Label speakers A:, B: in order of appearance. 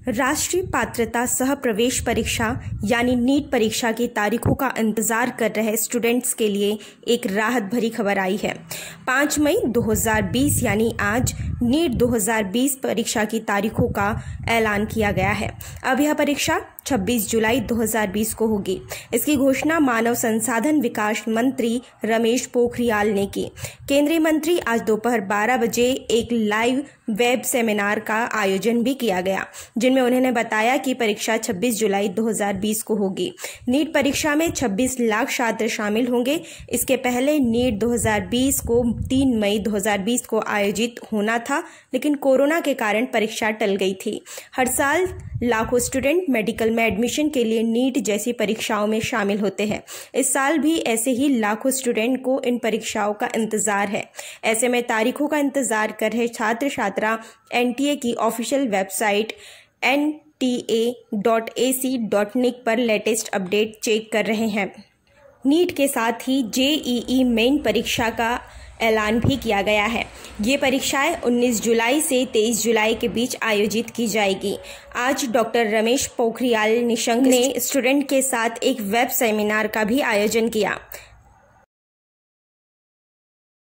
A: राष्ट्रीय पात्रता सह प्रवेश परीक्षा यानी नीट परीक्षा की तारीखों का इंतजार कर रहे स्टूडेंट्स के लिए एक राहत भरी खबर आई है। 5 मई 2020 यानी आज नीट 2020 परीक्षा की तारीखों का ऐलान किया गया है। अब यह परीक्षा 26 जुलाई 2020 को होगी। इसकी घोषणा मानव संसाधन विकास मंत्री रमेश पोखरियाल ने की। केंद्रीय मंत्री आज दोपहर 12 बजे एक लाइव वेब सेमिनार का आयोजन भी किया गया, जिनमें उन्होंने बताया कि परीक्षा 26 जुलाई 2020 को होगी। नीट परीक्षा में 26 लाख छात्र शामिल होंगे। इसके पहले नीट 2020 को 3 मई 2020 को आयोजित होना था, लेकिन कोरोना के कारण परीक्षा टल गई थी। हर साल लाखों स्टूडेंट मेडिकल में एडमिशन के लिए नीट जैसी परीक्षाओं में शामिल होते हैं। इस साल भी ऐसे ही लाखों स्टूडेंट को इन परीक्षाओं का इंतजार है। ऐसे में तारीखों का इंतजार कर रहे छात्र छात्रा एनटीए की ऑफिशियल वेबसाइट nta.ac.in पर लेटेस्ट अपडेट चेक कर रहे हैं। नीट के साथ ही जेईई मेन परीक्षा का ऐलान भी किया गया है। ये परीक्षाएं 19 जुलाई से 23 जुलाई के बीच आयोजित की जाएगी। आज डॉक्टर रमेश पोखरियाल निशंक ने स्टूडेंट के साथ एक वेब सेमिनार का भी आयोजन किया।